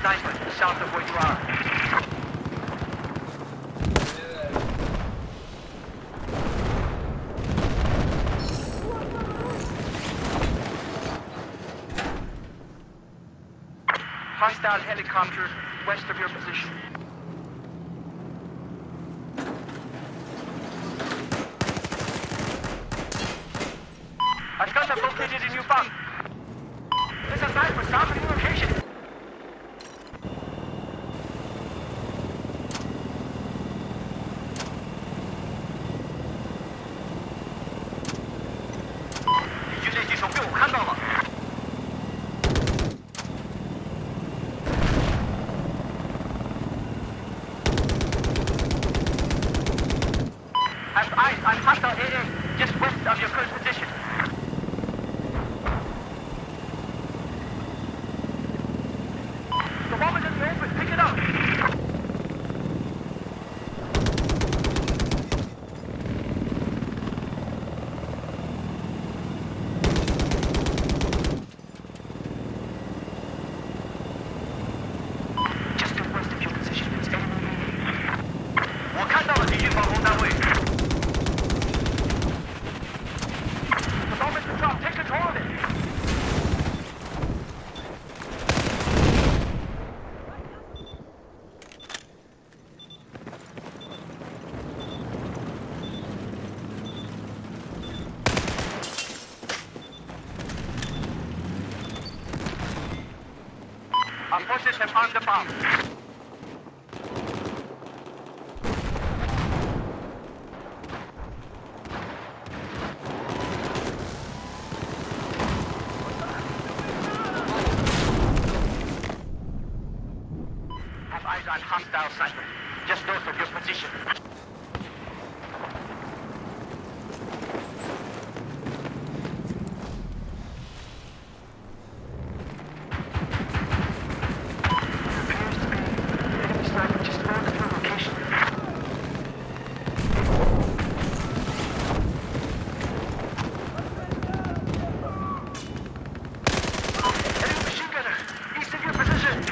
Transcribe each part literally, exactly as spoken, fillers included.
sniper south of where you are. Hostile helicopter west of your position. I've got them located in your bunk. There's a sniper south of your location. Have eyes on hostile A A just west of your current position. The bomb is in the open. Pick it up. Just to west of your position, it's enemy. 我看到了敌军防空单位。 Take control of it! Our forces have armed the bomb. Eyes on hostile sniper, just north of your position. Appears to be enemy sniper just north of your location. Enemy machine gunner, east of your position.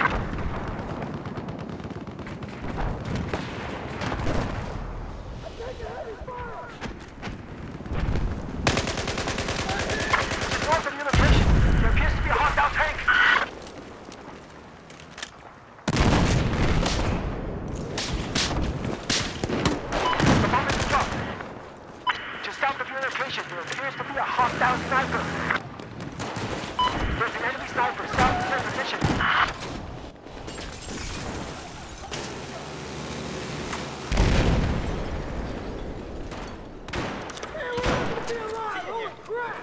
There appears to be a hostile sniper. There's an enemy sniper south of your position. Hey, we're not gonna be alive! Oh, crap!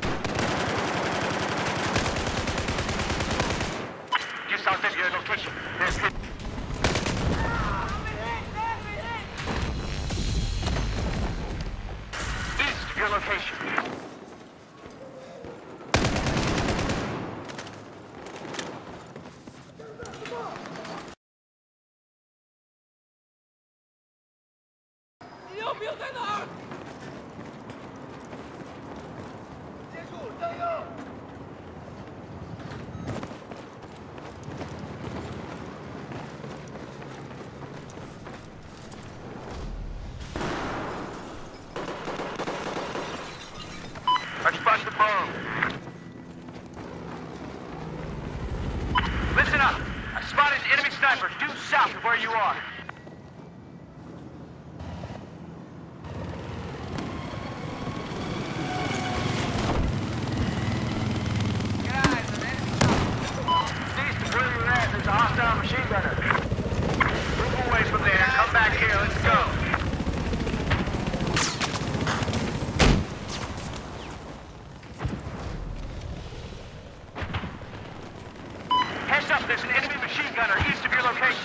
Just south of your location. There's your location. I spotted the bomb. Listen up. I spotted an enemy sniper due south of where you are. East of where you're at, there's a hostile machine gunner. Move away from there. Come back here. Let's go. There's an enemy machine gunner east of your location.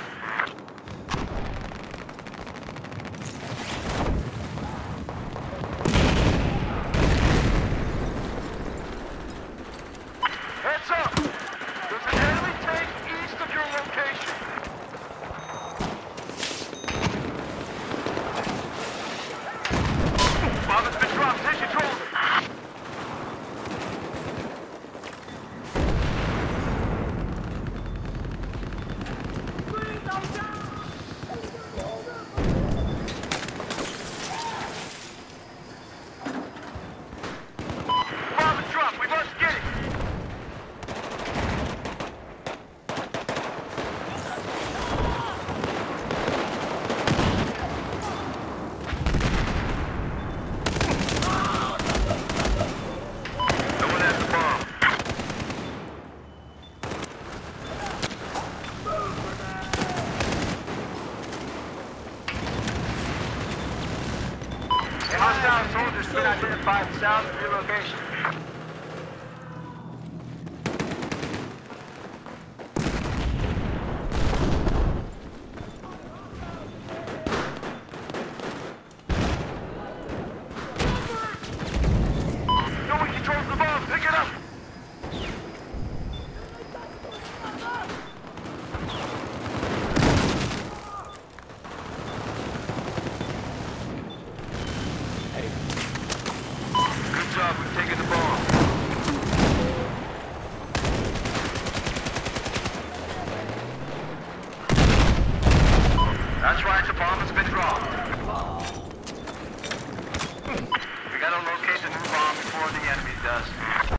Heads up! There's an enemy tank east of your location. Bomb has been dropped. Take control of it. been identified south of your location. No one controls the bomb. Pick it up. Good job. We've taken the bomb. That's right. The bomb has been dropped. We gotta locate the new bomb before the enemy does.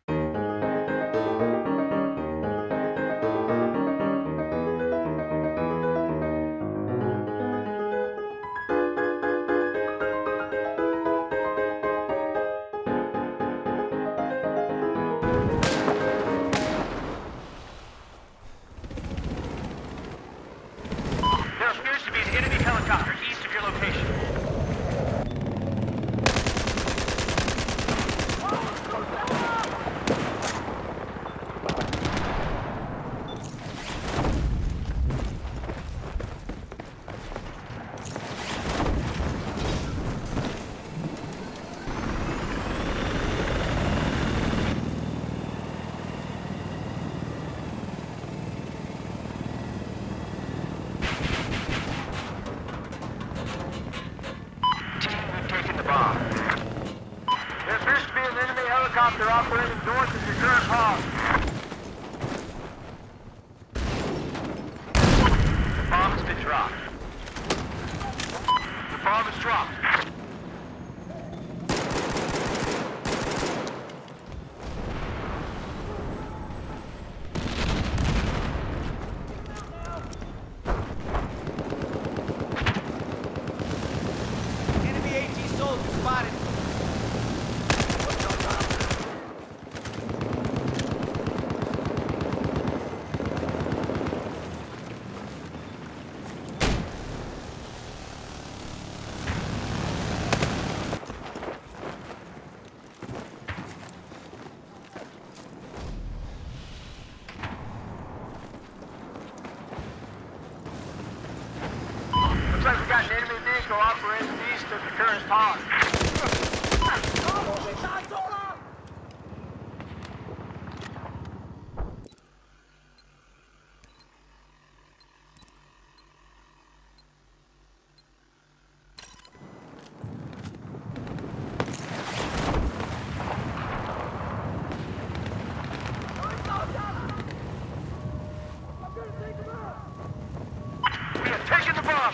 There appears to be an enemy helicopter east of your location. There appears to be an enemy helicopter operating north of your current pod. The bomb has been dropped. The bomb is dropped. Enemy AT soldier spotted. Looks like we got an enemy vehicle operating east of the current pod. We have taken the bomb.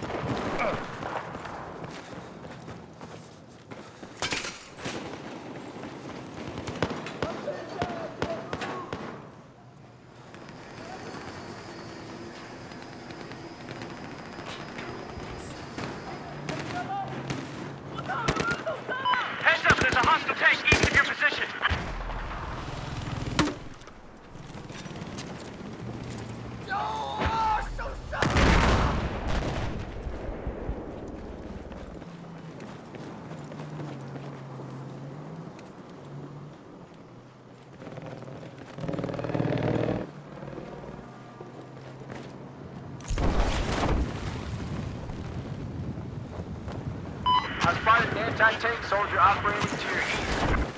Heads up, there's a hostile tank east of your position. I spotted an anti-tank soldier operating to your east.